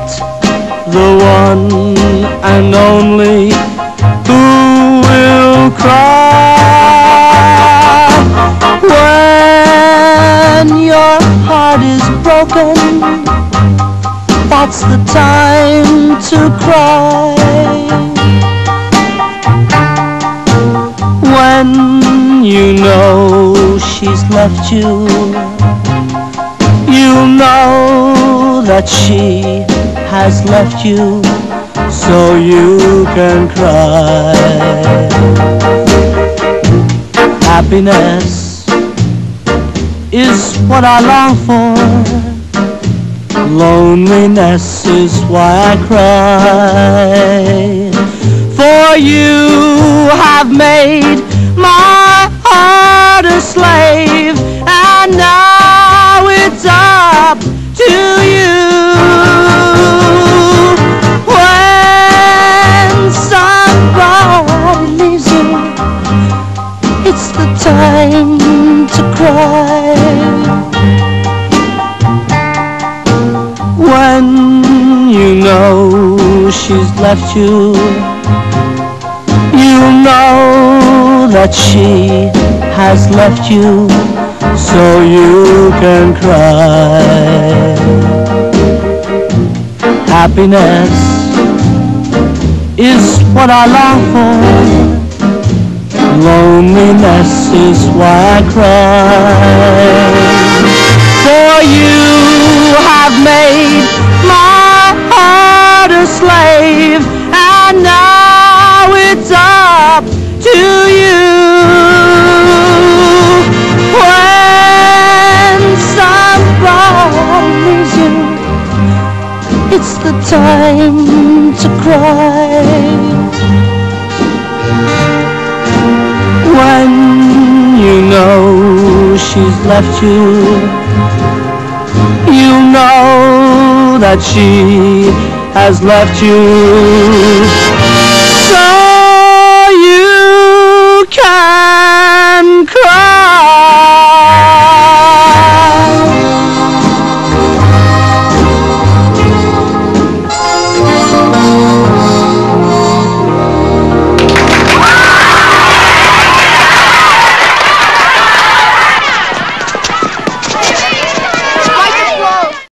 not the one and only who will cry when your heart is broken. That's the time to cry. When you know she's left you, you know that she has left you, so you can cry. Happiness is what I long for. Loneliness is why I cry. For you have made my heart a slave, and now it's up to you. When somebody leaves you, it's the time to cry. When you know she's left you, you know that she has left you, so you can cry. Happiness is what I long for. Loneliness is why I cry. For you have made my heart a slave, and now it's up to you. When somebody leaves you, it's the time to cry. When you know she's left you, you know that she has left you, so you can cry.